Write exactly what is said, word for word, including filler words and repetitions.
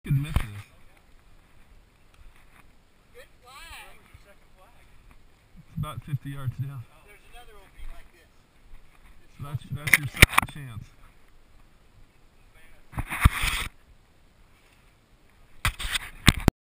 You could miss this. Good flag. It's about fifty yards down. There's another opening like this. So that's, that's your second chance.